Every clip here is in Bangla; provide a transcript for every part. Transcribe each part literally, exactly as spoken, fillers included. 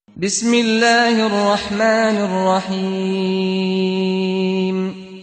بسم الله الرحمن الرحيم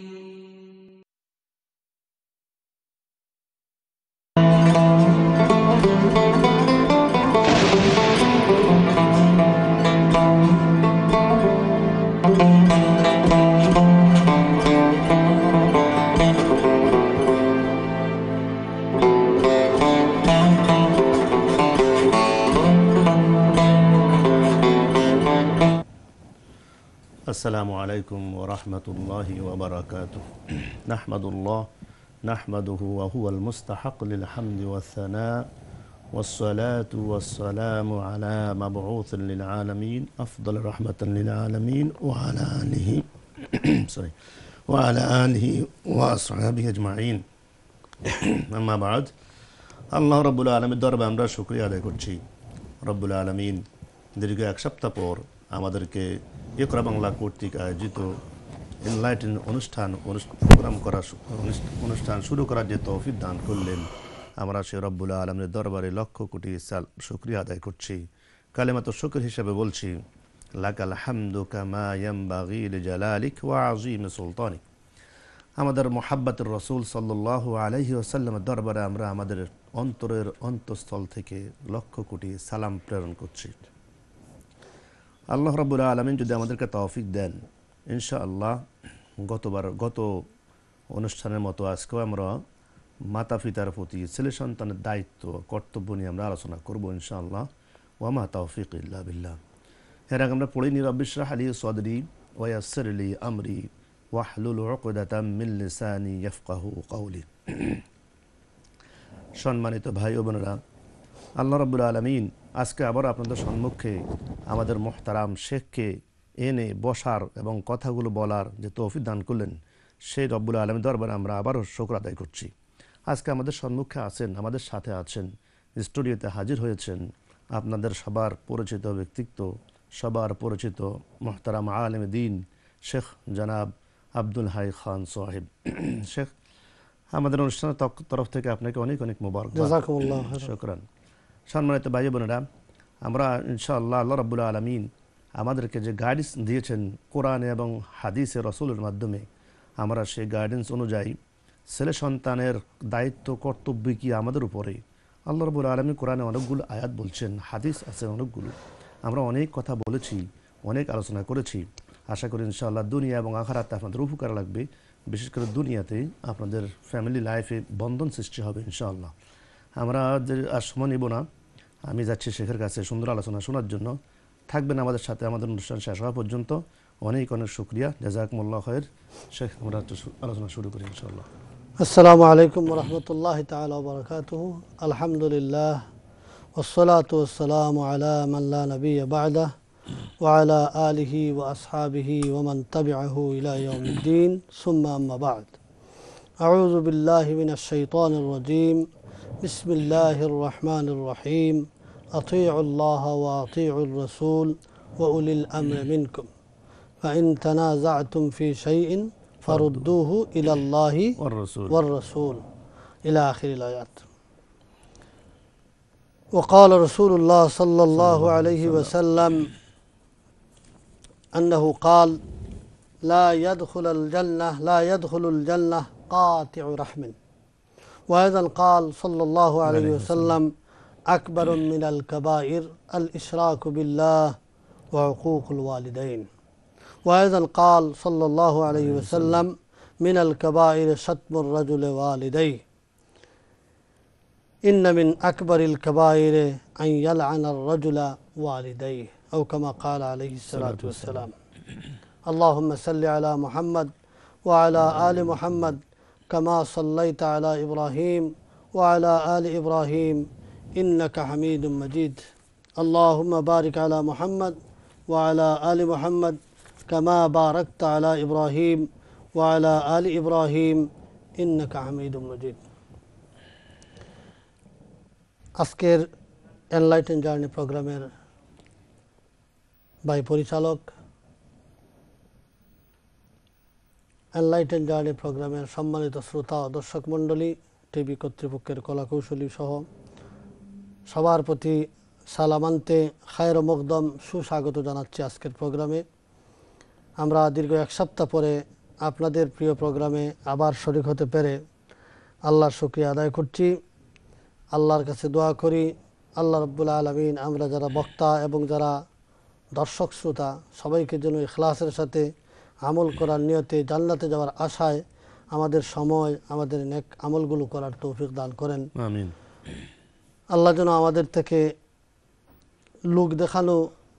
السلام عليكم ورحمة الله وبركاته نحمد الله نحمده وهو المستحق للحمد والثناء والصلاة والسلام على مبعوث للعالمين أفضل رحمة للعالمين وعلى آله sorry وعلى آله وأصحابه أجمعين أما بعد الله رب العالمين দরবারে আমরা শুকরিয়া আদায় করছি রব্বুল আলামিন দীর্ঘ এক সপ্তাহ পর আমাদেরকে ইকরা বাংলা কর্তৃক আয়োজিত এনলাইটেন্ড অনুষ্ঠান প্রোগ্রাম করা অনুষ্ঠান শুরু করার যে তৌফিক দান করলেন আমরা সে রব্বুল আলামিনের দরবারে লক্ষ কোটি সাল শুকরিয়া আদায় করছি কালেমাত শুকর হিসেবে বলছি লাকাল হামদু কামা ইয়ানবাগি লিজালালিক ওয়া আযীম সুলতানিক আমাদের মুহাব্বতের রাসূল সাল্লাল্লাহু আলাইহি ওয়াসাল্লামের দরবারে আমরা আমাদের অন্তরের অন্তঃস্থল থেকে লক্ষ কোটি সালাম প্রেরণ করছি আল্লাহ রাব্বুল আলামিন যদি আমাদেরকে তৌফিক দেন ইনশাআল্লাহ গতবার গত অনুষ্ঠানের মতো আজকেও আমরা মাতা পিতার প্রতি ছেলে সন্তানের দায়িত্ব কর্তব্য নিয়ে আমরা আলোচনা করব ইনশাআল্লাহ ওয়া মা তাওফিক ইল্লা বিল্লাহ এর আগে আমরা পড়ে নি রব্বি ইশরাহ লি সাদরি ওয়া ইয়াসসির লি আমরি ওয়াহলুল উকদাতাম মিন লিসানি ইয়াফকাহু কওলি সম্মানিত ভাই ও বোনেরা আল্লাহ রাব্বুল আলামিন আজকে আবার আপনাদের সম্মুখে আমাদের মুহতারাম শেখকে এনে বসার এবং কথাগুলো বলার যে তৌফিক দান করলেন সেই রব্বুল আলামিনের দরবারে আমরা আবারও শুকর আদায় করছি আজকে আমাদের সম্মুখে আছেন আমাদের সাথে আছেন স্টুডিওতে হাজির হয়েছেন আপনাদের সবার পরিচিত ব্যক্তিত্ব সবার পরিচিত মুহতারাম আলেম দ্বীন শেখ জনাব আব্দুল হাই খান সাহেব শেখ আমাদের অনুষ্ঠানের তরফ থেকে আপনাকে অনেক অনেক মোবারকবাদ জাযাকুমুল্লাহ শুকরান সম্মানিত ভাই বোনেরা আমরা ইনশাআল্লাহ আল্লাহ রাব্বুল আলামিন আমাদেরকে যে গাইডেন্স দিয়েছেন কোরআন এবং হাদিসে রাসূলের মাধ্যমে আমরা সেই গাইডেন্স অনুযায়ী ছেলে সন্তানের দায়িত্ব কর্তব্য কি আমাদের উপরে আল্লাহ রাব্বুল আলামিন কোরআনে অনেকগুলো আয়াত বলছেন হাদিস আছে অনেকগুলো আমরা অনেক কথা বলেছি অনেক আলোচনা করেছি আশা করি ইনশাআল্লাহ দুনিয়া এবং আখিরাতে আপনাদের উপকার লাগবে বিশেষ করে দুনিয়াতে আপনাদের ফ্যামিলি লাইফে বন্ধন সৃষ্টি হবে ইনশাআল্লাহ আমরা আর সময় নিব না আমি যাচ্ছি শেখের কাছে সুন্দর আলোচনা শোনার জন্য থাকবেন আমাদের সাথে আমাদের অনুষ্ঠান শেষ হওয়া পর্যন্ত অনেক অনেক শুকরিয়া জাযাকুমুল্লাহ খায়র শেখ আমরা আলোচনা শুরু করি ইনশাআল্লাহ আসসালামু আলাইকুম ওয়া রাহমাতুল্লাহি তাআলা ওয়া বারাকাতুহু আলহামদুলিল্লাহ ওয়াসসালাতু ওয়াসসালামু আলা মান লা নাবিয়্যা বা'দা ওয়া আলা আলিহি ওয়া আসহাবিহি ওয়া মান তাবি'আহু ইলা ইয়াউমিদ্দিন সুম্মা আম্মা বা'দ আউযু বিল্লাহি মিনাশ শাইতানির রাজীম বিসমিল্লাহির রহমানির রহিম আতিউল্লাহ ওয়া আতিউর রাসূল ওয়া উলিল আমরি মিনকুম ফাইন তানাযা'তুম ফি শাইইন ফারুদ্দুহু ইলাল্লাহি ওয়ার রাসূল ইলা আখিরিল আয়াত وقال رسول الله صلى الله عليه وسلم أنه قال لا يدخل الجنة لا يدخل الجنة قاطع رحم وأيضا قال صلى الله عليه وسلم أكبر من الكبائر الإشراك بالله وعقوق الوالدين وأيضا قال صلى الله عليه وسلم من الكبائر شتم الرجل والديه إن من أكبر الكبائر أن يلعن الرجل والديه أو كما قال عليه الصلاة والسلام اللهم صل على محمد وعلى آل محمد كما صليت على إبراهيم وعلى آل إبراهيم إنك حميد مجيد اللهم بارك على محمد وعلى آل محمد كما باركت على إبراهيم وعلى آل إبراهيم إنك حميد مجيد আজকের এনলাইটেন্ড জার্নি প্রোগ্রামের বাই পরিচালক এনলাইটেন্ড জার্নি প্রোগ্রামের সম্মানিত শ্রোতা ও দর্শক মণ্ডলী টিভি কর্তৃপক্ষের কলাকৌশলী সহ সবার প্রতি সালামান্তে খায়র মকদম সুস্বাগত জানাচ্ছি আজকের প্রোগ্রামে। আমরা দীর্ঘ এক সপ্তাহ পরে আপনাদের প্রিয় প্রোগ্রামে আবার শরীক হতে পেরে আল্লাহর শুকরিয়া আদায় করছি। আল্লাহর কাছে দোয়া করি আল্লাহ রাব্বুল আলামিন আমরা যারা বক্তা এবং যারা দর্শক শ্রোতা সবাইকে যেন ইখলাসের সাথে আমল করার নিয়তে জান্নাতে যাওয়ার আশায় আমাদের সময় আমাদের নেক আমলগুলো করার তৌফিক দান করেন, আমিন। আল্লাহ যেন আমাদের থেকে লোক দেখানো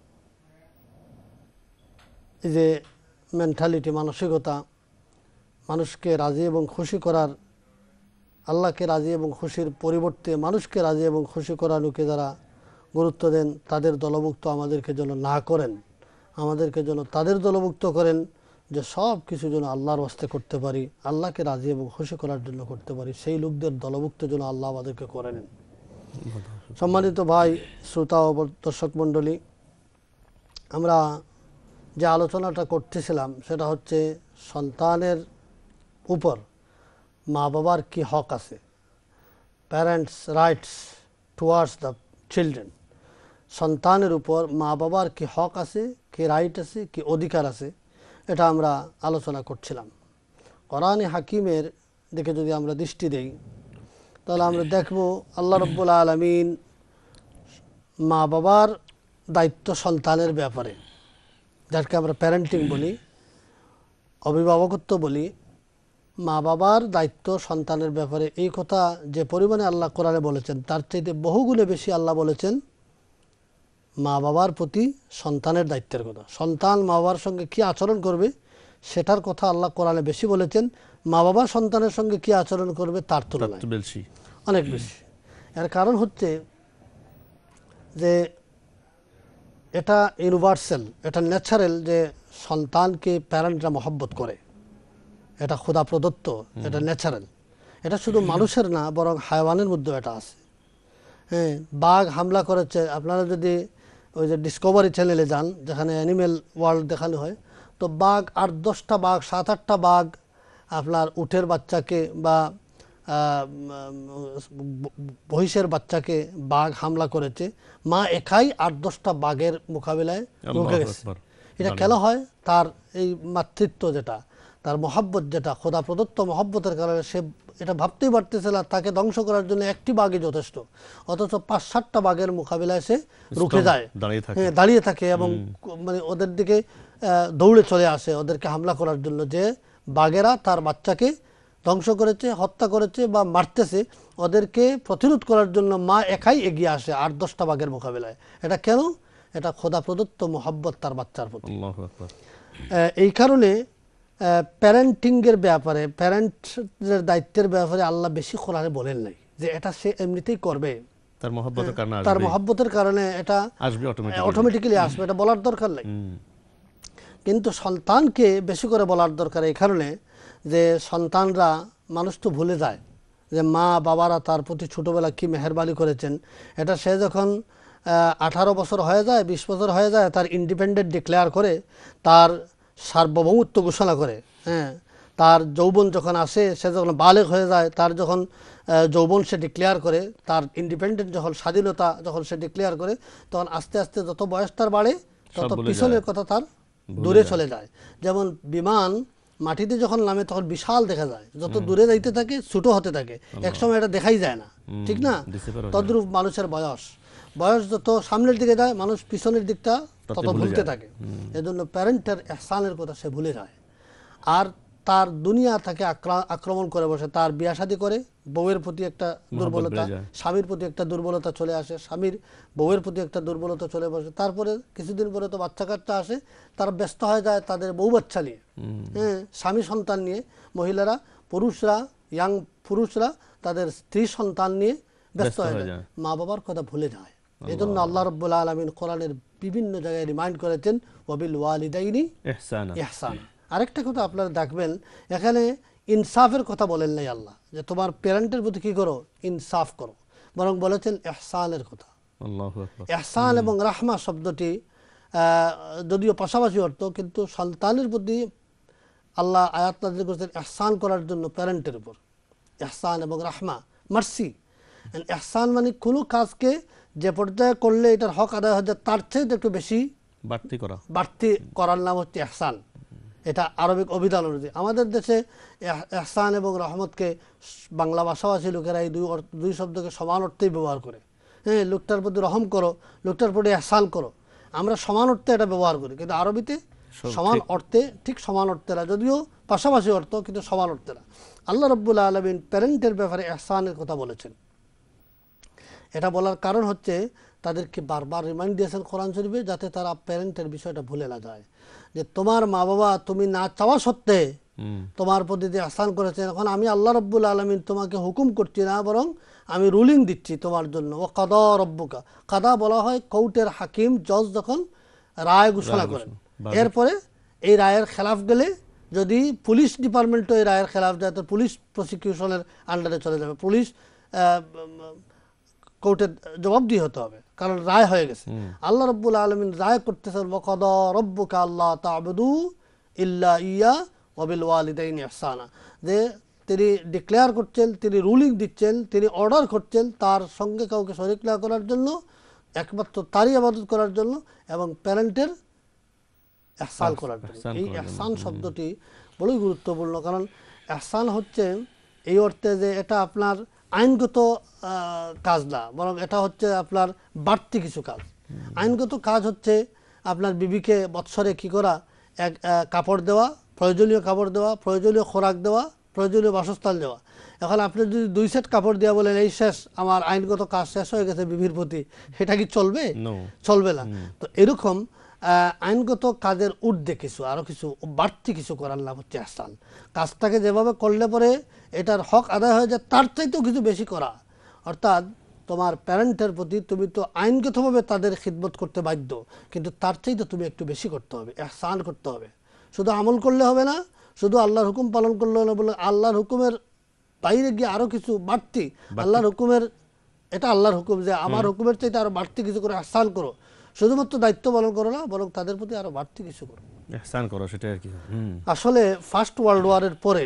এই যে মেন্টালিটি, মানসিকতা, মানুষকে রাজি এবং খুশি করার, আল্লাহকে রাজি এবং খুশির পরিবর্তে মানুষকে রাজি এবং খুশি করানোকে যারা গুরুত্ব দেন তাদের দলভুক্ত আমাদেরকে যেন না করেন, আমাদেরকে যেন তাদের দলভুক্ত করেন যে সব কিছু যেন আল্লাহর ওয়াস্তে করতে পারি, আল্লাহকে রাজি এবং খুশি করার জন্য করতে পারি, সেই লোকদের দলভুক্ত যেন আল্লাহ আমাদেরকে করে নেন। সম্মানিত ভাই শ্রোতা ও দর্শক মণ্ডলী, আমরা যে আলোচনাটা করতেছিলাম সেটা হচ্ছে সন্তানের উপর মা বাবার কি হক আছে, parents rights towards the children. সন্তানের উপর মা বাবার কি হক আছে, কি রাইট আছে, কি অধিকার আছে, এটা আমরা আলোচনা করছিলাম। কোরআনে হাকিমের দিকে যদি আমরা দৃষ্টি দেই তাহলে আমরা দেখব আল্লাহ রাব্বুল আলামিন মা বাবার দায়িত্ব সন্তানের ব্যাপারে, যাকে আমরা প্যারেন্টিং বলি, অভিভাবকত্ব বলি, মা বাবার দায়িত্ব সন্তানের ব্যাপারে এই কথা যে পরিমাণে আল্লাহ কোরআনে বলেছেন তার চাইতে বহুগুণে বেশি আল্লাহ বলেছেন মা বাবার প্রতি সন্তানের দায়িত্বের কথা। সন্তান মা বাবার সঙ্গে কী আচরণ করবে সেটার কথা আল্লাহ কোরআনে বেশি বলেছেন, মা বাবা সন্তানের সঙ্গে কী আচরণ করবে তার তুলনায় অনেক বেশি। এর কারণ হচ্ছে যে এটা ইউনিভার্সাল, এটা ন্যাচারাল যে সন্তানকে প্যারেন্টরা মহব্বত করে, এটা খোদা প্রদত্ত, এটা ন্যাচারাল। এটা শুধু মানুষের না বরং হায়াওয়ানের মধ্যে এটা আছে। হ্যাঁ, বাঘ হামলা করেছে, আপনারা যদি ওই যে ডিসকভারি চ্যানেলে যান যেখানে অ্যানিম্যাল ওয়ার্ল্ড দেখানো হয়, তো বাঘ আট দশটা বাঘ সাত আটটা বাঘ আপনার উটের বাচ্চাকে বা মহিষের বাচ্চাকে বাঘ হামলা করেছে, মা একাই আট দশটা বাঘের মোকাবিলায় রুখে গেছে। এটা কেন হয়? তার এই মাতৃত্ব যেটা, তার মহব্বত যেটা খোদা প্রদত্ত মহব্বতের কারণে সে এটা ভাবতেই পারতেছে না তাকে ধ্বংস করার জন্য একটি বাঘই যথেষ্ট, অথচ পাঁচ সাতটা বাঘের মোকাবিলায় সে রুখে যায়, হ্যাঁ দাঁড়িয়ে থাকে এবং মানে ওদের দিকে দৌড়ে চলে আসে ওদেরকে হামলা করার জন্য, যে বাঘেরা তার বাচ্চাকে ধ্বংস করেছে, হত্যা করেছে বা মারতেছে, ওদেরকে প্রতিরোধ করার জন্য মা একাই এগিয়ে আসে আট দশটা বাঘের মোকাবিলায়। এটা কেন? এটা খোদা প্রদত্ত মোহাব্বত তার বাচ্চার প্রতি। এই কারণে প্যারেন্টিংয়ের ব্যাপারে, প্যারেন্টের দায়িত্বের ব্যাপারে আল্লাহ বেশি কোরআনে বলেন নাই যে এটা সে এমনিতেই করবে, তার মহব্বতের কারণে তার মহব্বতের কারণে এটা আসবে, অটোমেটিক্যালি আসবে, এটা বলার দরকার নাই। কিন্তু সন্তানকে বেশি করে বলার দরকার এই কারণে যে সন্তানরা, মানুষ তো ভুলে যায় যে মা বাবারা তার প্রতি ছোটোবেলা কী মেহেরবানি করেছেন। এটা সে যখন আঠারো বছর হয়ে যায়, বিশ বছর হয়ে যায়, তার ইন্ডিপেন্ডেন্ট ডিক্লেয়ার করে, তার সার্বভৌমত্ব ঘোষণা করে, হ্যাঁ তার যৌবন যখন আসে, সে যখন বালেগ হয়ে যায়, তার যখন যৌবন সে ডিক্লেয়ার করে, তার ইন্ডিপেন্ডেন্ট যখন স্বাধীনতা যখন সে ডিক্লেয়ার করে, তখন আস্তে আস্তে যত বয়স তার বাড়ে তত পিছনের কথা তার দূরে চলে যায়। যেমন বিমান মাটিতে যখন নামে তখন বিশাল দেখা যায়, যত দূরে যাইতে থাকে ছোটো হতে থাকে, একসময় এটা দেখাই যায় না, ঠিক না? তদ্রূপ মানুষের বয়স বয়স যত সামনের দিকে যায় মানুষ পিছনের দিকটা তত ভুলতে থাকে। এজন্য প্যারেন্টের ইহসানের কথা সে ভুলে যায়, আর তার দুনিয়া তাকে আক্রমণ করে বসে। তার বিয়া শাদী করে, বউয়ের প্রতি একটা দুর্বলতা, স্বামীর প্রতি একটা দুর্বলতা চলে আসে, স্বামীর বউয়ের প্রতি একটা দুর্বলতা চলে বসে। তারপরে কিছুদিন পরে তো বাচ্চা কাচ্চা আসে, তারা ব্যস্ত হয়ে যায় তাদের বউ বাচ্চা নিয়ে, হ্যাঁ স্বামী সন্তান নিয়ে। মহিলারা, পুরুষরা, ইয়াং পুরুষরা তাদের স্ত্রী সন্তান নিয়ে ব্যস্ত হয়ে যায়, মা বাবার কথা ভুলে যায়। এজন্য আল্লাহ রাব্বুল আলামিন কোরআনের বিভিন্ন জায়গায় রিমাইন্ড করেছেন ওয়াবিল ওয়ালিদাইনি ইহসানা ইহসানা। আরেকটা কথা আপনারা দেখবেন, এখানে ইনসাফের কথা বলেন নাই আল্লাহ যে তোমার প্যারেন্টের প্রতি কি করো, ইনসাফ করো, বরং বলেছেন ইহসানের কথা। আল্লাহু আকবার। ইহসান এবং রাহমা শব্দটি যদিও পাশাপাশি অর্থ, কিন্তু সন্তানের প্রতি আল্লাহ আয়াত নাযিল করেছেন ইহসান করার জন্য প্যারেন্টের উপর। ইহসান এবং রাহমা, মার্সি। ইহসান মানে কোনো কাজকে যে পর্যায়ে করলে এটার হক আদায় হয়ে যায় তার চেয়ে একটু বেশি বাড়তি করা বাড়তি করার নাম হচ্ছে ইহসান। এটা আরবিক অভিধান অনুযায়ী। আমাদের দেশে ইহসান এবং রহমতকে বাংলা ভাষাভাষী লোকেরা এই দুই দুই শব্দকে সমান অর্থেই ব্যবহার করে। হ্যাঁ, লোকটার প্রতি রহম করো, লোকটার প্রতি ইহসান করো, আমরা সমান অর্থে এটা ব্যবহার করি, কিন্তু আরবিতে সমান অর্থে ঠিক সমান অর্থে না, যদিও পাশাপাশি অর্থ কিন্তু সমান অর্থে না। আল্লাহ রাব্বুল আলামিন প্যারেন্টের ব্যাপারে ইহসানের কথা বলেছেন। এটা বলার কারণ হচ্ছে তাদেরকে বারবার রিমাইন্ড দিয়েছেন কোরআন শরীফে, যাতে তারা প্যারেন্টের বিষয়টা ভুলে না যায়, যে তোমার মা বাবা তুমি না চাওয়া সত্ত্বে তোমার প্রতি যে ইহসান করেছেন, এখন আমি আল্লাহ রাব্বুল আলামিন তোমাকে হুকুম করছি না, বরং আমি রুলিং দিচ্ছি তোমার জন্য। ও কাদা রব্বুকা, কাদা বলা হয় কোর্টের হাকিম জজ যখন রায় ঘোষণা করেন, এরপরে এই রায়ের খেলাফ গেলে যদি পুলিশ ডিপার্টমেন্টও এই রায়ের খেলাফ যায় তো পুলিশ প্রসিকিউশনের আন্ডারে চলে যাবে, পুলিশ কোর্টের জবাবদিহি হতে হবে, কারণ রায় হয়ে গেছে। আল্লাহ রাব্বুল আলামিন রায় করতেছেন ওয়া কাদা রাব্বুকা আল্লা তা'বুদু ইল্লা ইয়া ওয়া বিল ওয়ালিদাইনি ইহসানা, যে তিনি ডিক্লেয়ার করছেন, তিনি রুলিং দিচ্ছেন, তিনি অর্ডার করছেন তার সঙ্গে কাউকে শরীক না করার জন্য, একমাত্র তারই ইবাদত করার জন্য এবং প্যারেন্টের ইহসান করার জন্য। এই ইহসান শব্দটি বড়ই গুরুত্বপূর্ণ, কারণ ইহসান হচ্ছে এই অর্থে যে এটা আপনার আইনগত কাজ না, বরং এটা হচ্ছে আপনার বাড়তি কিছু কাজ। আইনগত কাজ হচ্ছে আপনার বিবিকে বৎসরে কি করা, এক কাপড় দেওয়া, প্রয়োজনীয় কাপড় দেওয়া, প্রয়োজনীয় খোরাক দেওয়া, প্রয়োজনীয় বাসস্থান দেওয়া। এখন আপনি যদি দুই সেট কাপড় দেওয়া বলেন এই শেষ, আমার আইনগত কাজ শেষ হয়ে গেছে বিবির প্রতি, সেটা কি চলবে? চলবে না। তো এরকম আইনগত কাজের ঊর্ধ্বে কিছু আরো কিছু বাড়তি কিছু করার নাম হচ্ছে ইহসান। কাজটাকে যেভাবে করলে পরে এটার হক আদায় হয়ে যায় তার চাইতেও কিছু বেশি করা, অর্থাৎ তোমার প্যারেন্টের প্রতি তুমি তো আইনগতভাবে তাদের খিদমত করতে বাধ্য, কিন্তু তার চাইতে তুমি একটু বেশি করতে হবে, ইহসান করতে হবে। শুধু আমল করলে হবে না, শুধু আল্লাহর হুকুম পালন করলে হবে বলে আল্লাহর হুকুমের বাইরে গিয়ে আরো কিছু বাড়তি, আল্লাহর হুকুমের এটা আল্লাহর হুকুম যে আমার হুকুমের চাইতে আরো বাড়তি কিছু করে ইহসান করো, শুধুমাত্র দায়িত্ব পালন করো না, বরং তাদের প্রতি আরো বাড়তি কিছু করো, ইহসান করো, সেটাই আর কি। আসলে ফার্স্ট ওয়ার্ল্ড ওয়ারের পরে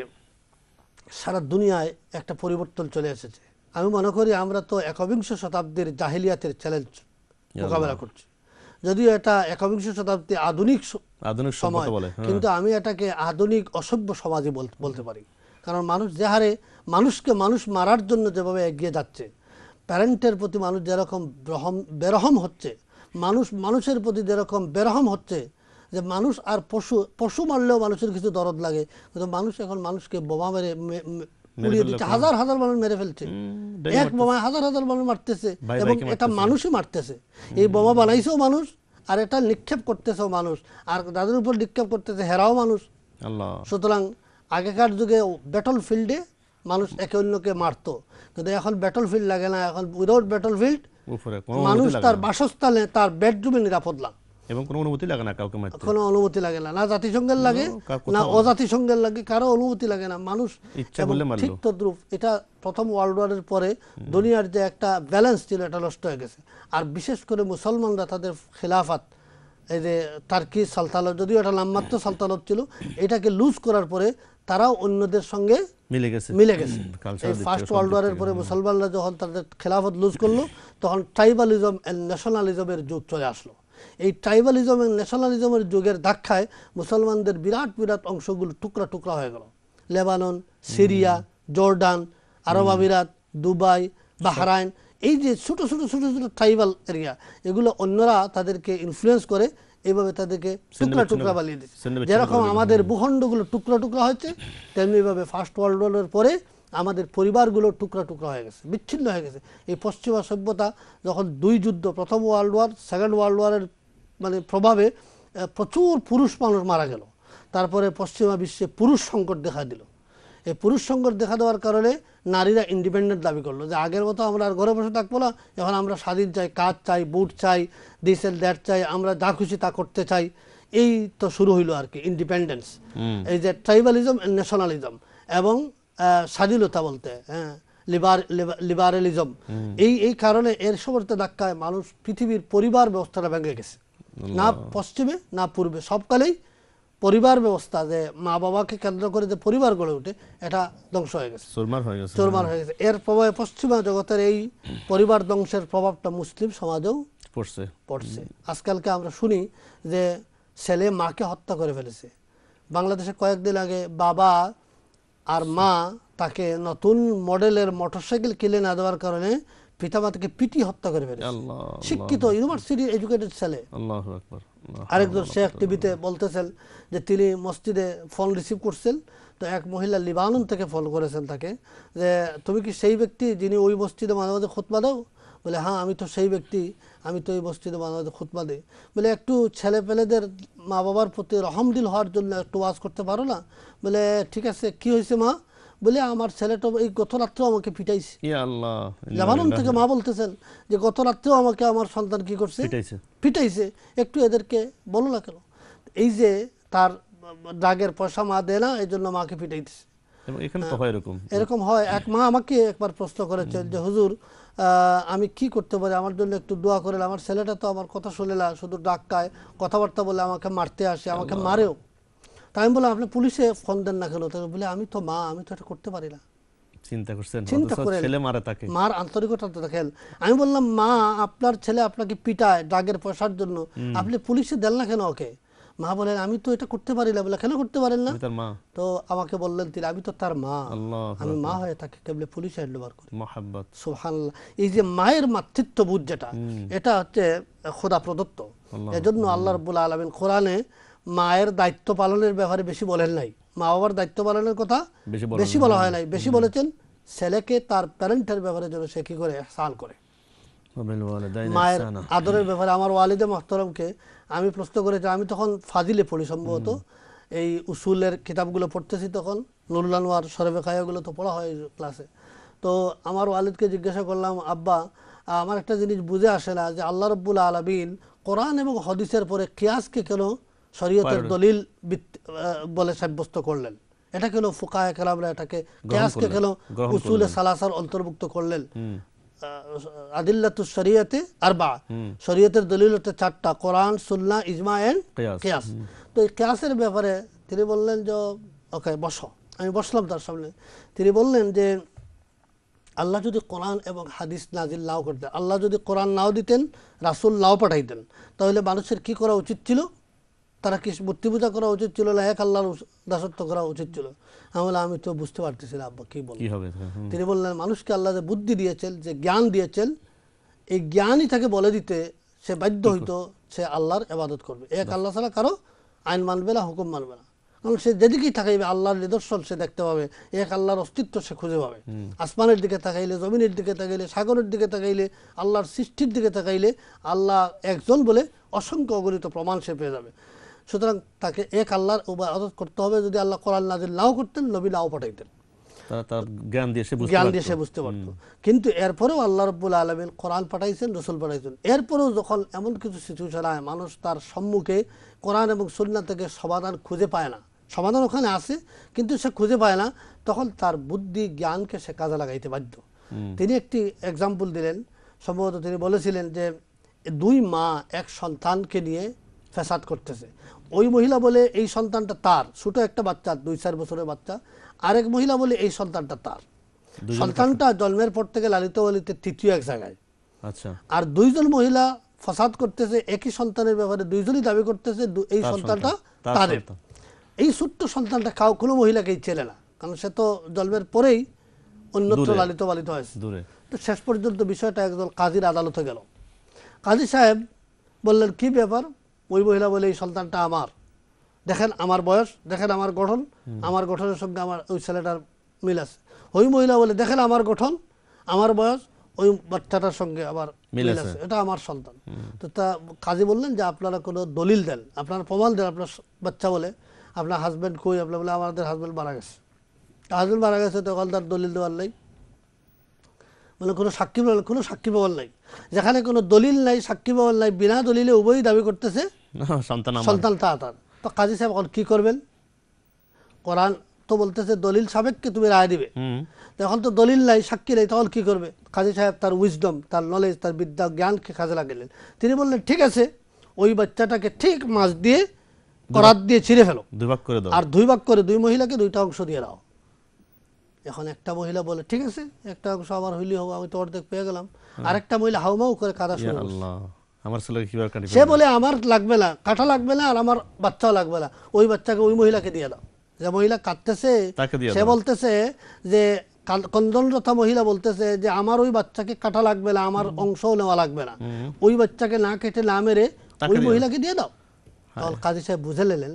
সারা দুনিয়ায় একটা পরিবর্তন চলে এসেছে। আমি মনে করি আমরা তো একবিংশ শতাব্দীর জাহিলিয়াতের চ্যালেঞ্জ মোকাবেলা করছি, যদিও এটা একবিংশ শতাব্দী আধুনিক আধুনিক সময়, কিন্তু আমি এটাকে আধুনিক অসভ্য সমাজই বলতে পারি। কারণ মানুষ যে হারে মানুষকে মানুষ মারার জন্য যেভাবে এগিয়ে যাচ্ছে, প্যারেন্টের প্রতি মানুষ যেরকম বেরহম হচ্ছে, মানুষ মানুষের প্রতি যেরকম বেরহম হচ্ছে, যে মানুষ আর পশু পশু মারলেও মানুষের কিছু দরদ লাগে, কিন্তু মানুষ এখন মানুষকে বোমা মেরে উড়িয়ে দিচ্ছে, হাজার হাজার মানুষ মেরে ফেলছে, এক বোমায় হাজার হাজার মানুষ মারতেছে, এবং এটা মানুষই মারতেছে। এই বোমা বানাইছেও মানুষ, আর এটা নিক্ষেপ করতেছেও মানুষ, আর যাদের উপর নিক্ষেপ করতেছে হেরাও মানুষ। সুতরাং আগেকার যুগে ব্যাটল ফিল্ডে মানুষ একে অন্যকে মারতো, কিন্তু এখন ব্যাটল ফিল্ড লাগে না, এখন উইদাউট ব্যাটল ফিল্ড মানুষ তার বাসস্থানে তার বেডরুমে নিরাপদ লাগে এবং কোনো অনুমতি লাগে না কাউকে মারতে, কোনো অনুমতি লাগে না, না জাতিসংঘের লাগে না অজাতিসংঘের লাগে, কারো অনুমতি লাগে না, মানুষ ইচ্ছা করলে মারলো। ঠিক তদ্রূপ এটা প্রথম ওয়ার্ল্ড ওয়ারের পরে দুনিয়ার যে একটা ব্যালেন্স ছিল এটা নষ্ট হয়ে গেছে। আর বিশেষ করে মুসলমানরা তাদের খেলাফত, এই যে টার্কি সালতানত, যদিও এটা নামমাত্র সালতানত ছিল, এটাকে লুজ করার পরে তারাও অন্যদের সঙ্গে মিলে গেছে মিলে গেছে এই ফার্স্ট ওয়ার্ল্ড ওয়ারের পরে মুসলমানরা যখন তাদের খেলাফত লুজ করলো, তখন ট্রাইবালিজম এন্ড ন্যাশনালিজমের যুগ চলে আসলো। এই ট্রাইবালিজম এবং ন্যাশনালিজমের যুগের ধাক্কায় মুসলমানদের বিরাট বিরাট অংশগুলো টুকরা টুকরা হয়ে গেল। লেবানন, সিরিয়া, জর্ডান, আরব আমিরাত, দুবাই, বাহরাইন, এই যে ছোট ছোট ছোট ছোট ট্রাইবাল এরিয়া, এগুলো অন্যরা তাদেরকে ইনফ্লুয়েন্স করে এইভাবে তাদেরকে টুকরা টুকরা বানিয়ে দিচ্ছে। যেরকম আমাদের ভূখণ্ডগুলো টুকরা টুকরা হচ্ছে, তেমনিভাবে ফার্স্ট ওয়ার্ল্ড ওয়ারের পরে আমাদের পরিবারগুলো টুকরা টুকরা হয়ে গেছে, বিচ্ছিন্ন হয়ে গেছে। এই পশ্চিমা সভ্যতা যখন দুই যুদ্ধ, প্রথম ওয়ার্ল্ড ওয়ার, সেকেন্ড ওয়ার্ল্ড ওয়ারের মানে প্রভাবে প্রচুর পুরুষ মানুষ মারা গেল, তারপরে পশ্চিমা বিশ্বে পুরুষ সংকট দেখা দিল। এই পুরুষ সংকট দেখা দেওয়ার কারণে নারীরা ইন্ডিপেন্ডেন্ট দাবি করলো যে আগের মতো আমরা আর ঘরে বসে থাকবো না, এখন আমরা স্বাধীন চাই, কাজ চাই, বুট চাই, দিস এন্ড দ্যাট চাই, আমরা যা খুশি তা করতে চাই। এই তো শুরু হইলো আর কি ইন্ডিপেন্ডেন্স, এই যে ট্রাইবালিজম এন্ড ন্যাশনালিজম এবং স্বাধীনতা বলতে হ্যাঁ লিবার লিবারেলিজম। এই এই কারণে এর সমর্থ ধাক্কায় মানুষ পৃথিবীর পরিবার ব্যবস্থাটা ভেঙে গেছে, না পশ্চিমে না পূর্বে, সবকালেই পরিবার ব্যবস্থা, যে মা বাবাকে কেন্দ্র করে যে পরিবার গড়ে ওঠে, এটা ধ্বংস হয়ে গেছে, চুরমার হয়ে গেছে চুরমার হয়ে গেছে। এর প্রভাবে পশ্চিমা জগতের এই পরিবার ধ্বংসের প্রভাবটা মুসলিম সমাজেও পড়ছে পড়ছে। আজকালকে আমরা শুনি যে ছেলে মাকে হত্যা করে ফেলেছে। বাংলাদেশে কয়েকদিন আগে বাবা আর মা তাকে নতুন মডেলের মোটরসাইকেল কিনে না দেওয়ার কারণে পিতামাতাকে পিটি হত্যা করে ফেলেছে। শিক্ষিত ইউনিভার্সিটি এডুকেটেড ছেলে। আল্লাহু আকবার। আরেকজন শেখ টিভিতে বলতেছেন যে তিনি মসজিদে ফোন রিসিভ করছেন, তো এক মহিলা লিবানন থেকে ফোন করেছেন তাকে, যে তুমি কি সেই ব্যক্তি যিনি ওই মসজিদে মাঝে মাঝে খুতবা দাও? বলে হ্যাঁ, আমি তো সেই ব্যক্তি, আমি তো ওই মসজিদে মাঝে মাঝে খুতবা দিই। বলে একটু ছেলে পেলেদের মা বাবার প্রতি রহমদিল হওয়ার জন্য একটু ওয়াজ করতে পারো না? বলে ঠিক আছে, কি হয়েছে মা? বলে আমার ছেলেটা এই গত রাত্রেও আমাকে পিটাইছে। লেবানন থেকে মা বলতেছেন যে গত রাত্রেও আমাকে আমার সন্তান কি করছে, পিটাইছে। একটু এদেরকে বলো না কেন? এই যে তার রাগের পয়সা মা দেয় না, এই জন্য মাকে পিটাইতেছে। এরকম হয়। এক মা আমাকে একবার প্রশ্ন করেছেন যে হুজুর, আমি কি করতে পারি, আমার জন্য একটু দোয়া করেন, আমার ছেলেটা তো আমার কথা শুনে না, শুধু ডাক খায়, কথাবার্তা বলে আমাকে মারতে আসে, আমাকে মারেও। তাই আমি বললাম আপনি পুলিশে ফোন দেন না কেন? বলে আমি তো মা, আমি তো এটা করতে পারি না। চিন্তা করছেন, চিন্তা করেন মার আন্তরিকতা দেখেন। আমি বললাম মা, আপনার ছেলে আপনাকে পিটায় ড্রাগের পয়সার জন্য, আপনি পুলিশে দেন না কেন ওকে? মা বলেন আমি তো এটা করতে পারি না। বলে কেন করতে পারেন না? তো আমাকে বললেন তিনি, আমি তো তার মা, আমি মা হয়ে তাকে কেবল পুলিশে হ্যান্ড ওভার করি। সুবহানাল্লাহ। এই যে মায়ের মাতৃত্ববোধ যেটা, এটা হচ্ছে খোদা প্রদত্ত। এজন্য আল্লাহ রাব্বুল আলামিন কোরআনে মায়ের দায়িত্ব পালনের ব্যাপারে বেশি বলেন নাই, মা বাবার দায়িত্ব পালনের কথা বেশি বলা হয় নাই। বেশি বলেছেন ছেলেকে তার প্যারেন্টের ব্যাপারে যেন সে কি করে ইহসান করে, মায়ের আদরের ব্যাপারে। আমার ওয়ালিদে মুহতারামকে আমি প্রশ্ন করেছি, আমি তখন ফাজিলে পড়ি সম্ভবত, এই উসুলের কিতাবগুলো পড়তেছি, তখন নুরুল আনোয়ার শরফে খায়াগুলো তো পড়া হয় ক্লাসে। তো আমার ওয়ালিদকে জিজ্ঞাসা করলাম, আব্বা আমার একটা জিনিস বুঝে আসে না যে আল্লাহ রাব্বুল আলামিন কোরআন এবং হাদিসের পরে কিয়াসকে কেন শরীয়তের দলিল বলে সাব্যস্ত করলেন? এটা কেন ফুকায়ে কেরামরা এটাকে কিয়াসকে কেন উসুলে সালাসার অন্তর্ভুক্ত করলেন? আদিল্লাতুশ শরিয়তে আরবা, শরীয়তের দলিল হচ্ছে চারটা, কোরআন, সুন্নাহ, ইজমা এন্ড কিয়াস। তো এই কিয়াসের ব্যাপারে তিনি বললেন যে ওকে বসো। আমি বসলাম তার সামনে। তিনি বললেন যে আল্লাহ যদি কোরআন এবং হাদিস নাজিল নাও করতেন, আল্লাহ যদি কোরআন নাও দিতেন, রাসূল নাও পাঠাইতেন, তাহলে মানুষের কি করা উচিত ছিল? তারা কি মূর্তি পূজা করা উচিত ছিল না এক আল্লাহর দাসত্ব করা উচিত ছিল? আমি বললাম আমি তো বুঝতে পারতেছি না আব্বা, কি বলবো। তিনি বললেন মানুষকে আল্লাহ যে বুদ্ধি দিয়েছেন, যে জ্ঞান দিয়েছেন, এই জ্ঞানই তাকে বলে দিতে সে বাধ্য হইতো সে আল্লাহর ইবাদত করবে, এক আল্লাহ ছাড়া কারো আইন মানবে না, হুকুম মানবে না। কারণ সে যেদিকেই তাকাইবে আল্লাহর নিদর্শন সে দেখতে পাবে, এক আল্লাহর অস্তিত্ব সে খুঁজে পাবে। আসমানের দিকে তাকাইলে, জমিনের দিকে তাকাইলে, সাগরের দিকে তাকাইলে, আল্লাহর সৃষ্টির দিকে তাকাইলে আল্লাহ একজন বলে অসংখ্য অগণিত প্রমাণ সে পেয়ে যাবে। সুতরাং তাকে এক আল্লাহর ইবাদত করতে হবে। যদি আল্লাহ কোরআন নাজিল নাও করতেন, নবী নাও পাঠাইতেন, জ্ঞান দিয়ে সে বুঝতে পারত। কিন্তু এরপরেও আল্লাহ রাব্বুল আলামিন কোরআন পাঠাইছেন, রাসূল পাঠাইছেন। এরপরেও যখন এমন কিছু সিচুয়েশন হয়, মানুষ তার সম্মুখে কোরআন এবং সুন্নাহ থেকে সমাধান খুঁজে পায় না, সমাধান ওখানে আছে কিন্তু সে খুঁজে পায় না, তখন তার বুদ্ধি জ্ঞানকে সে কাজে লাগাইতে বাধ্য। তিনি একটি এক্সাম্পল দিলেন, সম্ভবত তিনি বলেছিলেন যে দুই মা এক সন্তানকে নিয়ে ফ্যাসাদ করতেছে। ওই মহিলা বলে এই সন্তানটা তার, ছোট একটা বাচ্চা, দুই চার বছরের বাচ্চা। আরেক মহিলা বলে এই সন্তানটা তার। সন্তানটা জন্মের পর থেকে লালিত পালিত তৃতীয় এক জায়গায়। আচ্ছা। আর দুইজন মহিলা ফসাদ করতেছে একই সন্তানের ব্যাপারে, দুইজনই দাবি করতেছে এই সন্তানটা তাদের। এই ছোট্ট সন্তানটা কাউ কোনো মহিলাকেই চেনে না, কারণ সে তো জন্মের পরেই অন্যত্র লালিত পালিত হয়েছে। তো শেষ পর্যন্ত বিষয়টা একদল কাজীর আদালতে গেল। কাজী সাহেব বললেন কি ব্যাপার? ওই মহিলা বলে এই সন্তানটা আমার, দেখেন আমার বয়স, দেখেন আমার গঠন, আমার গঠনের সঙ্গে আমার ওই ছেলেটার মিল আছে। ওই মহিলা বলে দেখেন আমার গঠন, আমার বয়স, ওই বাচ্চাটার সঙ্গে আবার মিল আছে, এটা আমার সন্তান। তো তা কাজী বললেন যে আপনারা কোনো দলিল দেন, আপনারা প্রমাণ দেন। আপনার বাচ্চা বলে আপনার হাজব্যান্ড কই? আপনার বলে আমাদের হাজব্যান্ড মারা গেছে। হাজব্যান্ড মারা গেছে, তখন তার দলিল দেওয়ার নাই, মানে কোনো সাক্ষী বল, কোনো সাক্ষী পাওয়ার নাই। যেখানে কোনো দলিল নাই, সাক্ষী পাওয়ার নাই, বিনা দলিলে উভয়ই দাবি করতেছে সন্তান তা তার। তো কাজী সাহেব এখন কি করবেন? কোরআন তো বলতেছে দলিল সাপেক্ষে তুমি রায় দিবে, এখন তো দলিল নাই, সাক্ষী নাই, তখন কি করবে? কাজী সাহেব তার উইজডম, তার নলেজ, তার বিদ্যা জ্ঞানকে কাজে লাগালেন। তিনি বললেন ঠিক আছে, ওই বাচ্চাটাকে ঠিক মাছ দিয়ে করাত দিয়ে ছিঁড়ে ফেলো, দুই ভাগ করে দাও, আর দুই ভাগ করে দুই মহিলাকে দুইটা অংশ দিয়ে দাও। এখন একটা মহিলা বলে ঠিক আছে একটা অংশ আমার হইলি হবে, আমি তো অর্ধেক পেয়ে গেলাম। আরেকটা মহিলা হাউমাউ করে কাঁদা শুরু করছে। আল্লাহ, আমার ছেলে কিভাবে কাটি? সে বলে আমার লাগবে না, কাঁটা লাগবে না, আর আমার বাচ্চাও লাগবে না, ওই বাচ্চাকে ওই মহিলাকে দিয়ে দাও। যে মহিলা কাঁদতেছে সে বলতেছে যে কন্দনরত মহিলা বলতেছে যে আমার ওই বাচ্চাকে কাটা লাগবে না, আমার অংশও নেওয়া লাগবে না, ওই বাচ্চাকে না কেটে না মেরে ওই মহিলাকে দিয়ে দাও। তখন কাজী সাহেব বুঝে নিলেন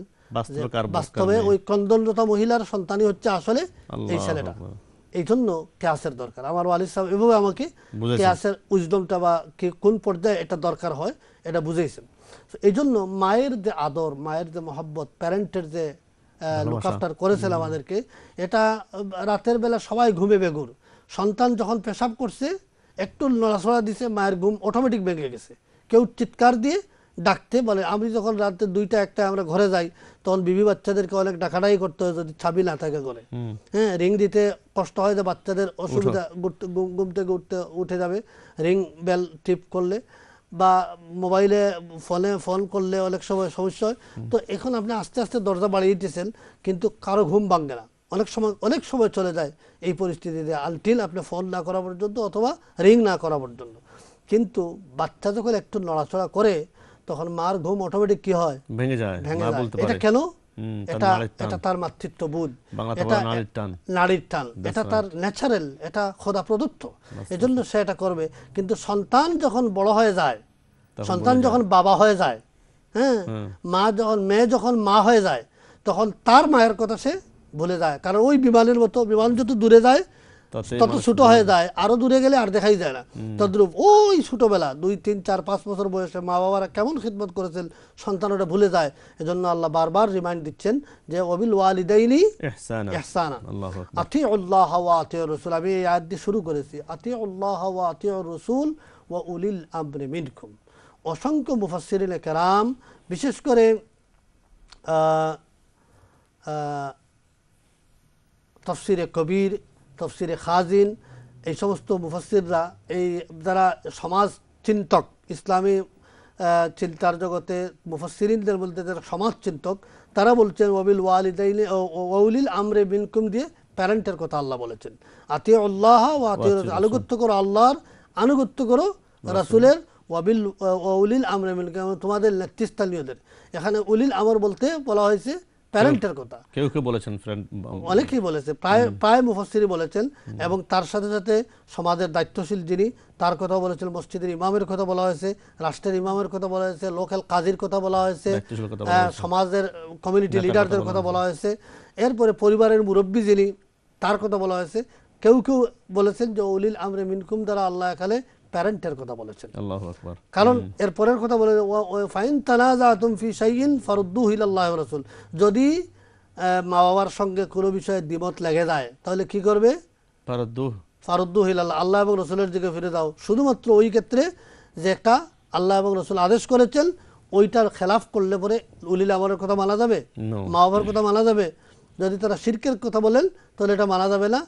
বাস্তবে ওই কন্দনরত মহিলার সন্তানই হচ্ছে আসলে এই ছেলেটা। এই জন্য কেয়াসের দরকার। আমার ওয়ালিদ সাহেব এভাবে আমাকে কেয়াসের উইজডমটা বা কোন পর্যায়ে এটা দরকার হয় এটা বুঝেছেন। এই জন্য মায়ের যে আদর, মায়ের যে মহব্বত, প্যারেন্টের যে লুক আফটার করেছেন আমাদেরকে, এটা রাতের বেলা সবাই ঘুমে বেগুর। সন্তান যখন পেশাব করছে একটু নড়াচড়া দিছে, মায়ের ঘুম অটোমেটিক ভেঙে গেছে। কেউ চিৎকার দিয়ে ডাকতে বলে, আমি যখন রাতে দুইটা একটা আমরা ঘরে যাই তখন বিবি বাচ্চাদেরকে অনেক ডাকাডাকি করতে হয় যদি চাবি না থাকে ঘরে। হ্যাঁ, রিং দিতে কষ্ট হয় যে বাচ্চাদের অসুবিধা, ঘুম থেকে উঠতে উঠে যাবে রিং বেল টিপ করলে, বা মোবাইলে ফোনে ফোন করলে অনেক সময় সমস্যা হয়। তো এখন আপনি আস্তে আস্তে দরজা বাড়িয়ে দিতেছেন কিন্তু কারো ঘুম ভাঙবে না, অনেক সময় অনেক সময় চলে যায় এই পরিস্থিতিতে আনটিল আপনি ফোন না করা পর্যন্ত অথবা রিং না করা পর্যন্ত। কিন্তু বাচ্চা যখন একটু নড়াচড়া করে তখন মার ঘুম অটোমেটিক কি হয়, ভেঙে যায়। এটা কেন? এটা এটা তার মাতৃত্ব বোধ, এটা নারীর টান, এটা তার ন্যাচারাল, এটা খোদা প্রদত্ত। এজন্য সে এটা করবে। কিন্তু সন্তান যখন বড় হয়ে যায়, সন্তান যখন বাবা হয়ে যায়, হ্যাঁ, মা যখন মেয়ে যখন মা হয়ে যায় তখন তার মায়ের কথা সে ভুলে যায়। কারণ ওই বিমানের মতো, বিমান যত দূরে যায় তত ছোট হয়ে যায়, আরো দূরে গেলে আর দেখাই যায় না। তদ্রূপ ওই ছোটবেলা দুই তিন চার পাঁচ বছর বয়সে মা বাবারা কেমন খিদমত করেছেন সন্তান ওটা ভুলে যায়। এজন্য আল্লাহ বারবার রিমাইন্ড দিচ্ছেন যে ওয়াবিল ওয়ালিদাইনি ইহসানা, আতিউল্লাহ ওয়া আতিউর রাসূল। আমি এই আয়াত দিয়ে শুরু করেছি, আতিউল্লাহ ওয়া আতিউর রাসূল ওয়া উলিল আমরি মিনকুম। অসংখ্য মুফাসসিরিনে কেরাম, বিশেষ করে তাফসিরে কবির, তাফসিরে খাজিন, এই সমস্ত মুফাসসিররা, এই যারা সমাজ চিন্তক, ইসলামী চিন্তার জগতে মুফাসসিরিনদের বলতে যারা সমাজ চিন্তক, তারা বলছেন ওয়াবিল ওয়ালিদাইনি ওয়া উলিল আমরি মিনকুম দিয়ে প্যারেন্টের কথা আল্লাহ বলেছেন। আতিউল্লাহ ওয়া আতিউর রাসূল, আনুগত্য করো আল্লাহর, আনুগত্য করো রাসূলের। ওয়াবিল ওয়া উলিল আমরি মিনকুম, তোমাদের নেতৃস্থানীয়দের। এখানে উলিল আমর বলতে বলা হয়েছে প্যারেন্টের কথা। কেউ কেউ বলেছেন, অনেকেই বলেছে, প্রায় প্রায় মুফাসসিরই বলেছেন। এবং তার সাথে সাথে সমাজের দায়িত্বশীল যিনি তার কথা বলেছেন, মসজিদের ইমামের কথা বলা হয়েছে, রাষ্ট্রের ইমামের কথা বলা হয়েছে, লোকাল কাজীর কথা বলা হয়েছে, সমাজের কমিউনিটি লিডারদের কথা বলা হয়েছে, এরপরে পরিবারের মুরব্বী যিনি তার কথা বলা হয়েছে। কেউ কেউ বলেছেন যে উলিল আমরি মিনকুম দ্বারা আল্লাহ এখানে প্যারেন্টের কথা বলেছেন। আল্লাহু আকবার। কারণ এর পরের কথা বলে ফাইন তানাযাতুম ফি শাইইন ফারুদ্দুহু ইলাল্লাহি ওয়া রাসূল, যদি মা বাবার সঙ্গে কোনো বিষয়ে দ্বিমত লেগে যায় তাহলে কি করবে? ফারুদ্দুহু ফারুদ্দুহু ইলাল্লাহ, আল্লাহ এবং রাসূলের দিকে ফিরে দাও। শুধুমাত্র ওই ক্ষেত্রে যে একটা আল্লাহ এবং রাসূল আদেশ করেছেন ওইটার খেলাফ করলে পরে উলিল আমরের কথা মানা যাবে, মা বাবার কথা মানা যাবে। যদি তারা শিরকের কথা বলেন তাহলে এটা মানা যাবে না।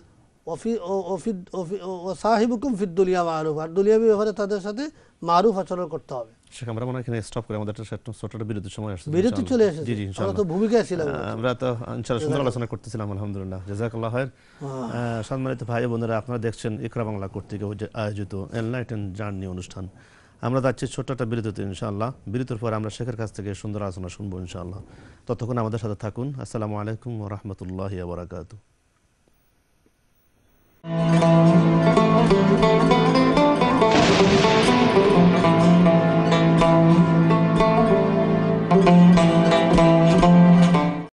সাহিবুকুম ফিদ দুনিয়া মারুফ, আর দুনিয়াবি ব্যাপারে তাদের সাথে মারুফ আচরণ করতে হবে। শেখ, আমরা মনে হয় এখানে স্টপ করে, আমাদের একটা ছোট বিরতির সময় আসছে, বিরতি চলে এসেছে। জি জি, ইনশাআল্লাহ। আমরা তো ভূমিকায় ছিলাম, আমরা তো ইনশাআল্লাহ সুন্দর আলোচনা করতেছিলাম, আলহামদুলিল্লাহ। জাযাকাল্লাহু খাইর। সম্মানিত ভাই বোনেরা, আপনারা দেখছেন ইকরা বাংলা কর্তৃক আয়োজিত এনলাইটেন জার্নি অনুষ্ঠান। আমরা যাচ্ছি ছোট্ট একটা বিরতিতে ইনশাআল্লাহ। বিরতির পর আমরা শেখের কাছ থেকে সুন্দর আলোচনা শুনবো ইনশাআল্লাহ। ততক্ষণ আমাদের সাথে থাকুন। আসসালামু আলাইকুম ওয়া রাহমাতুল্লাহি ওয়া বারাকাতুহু।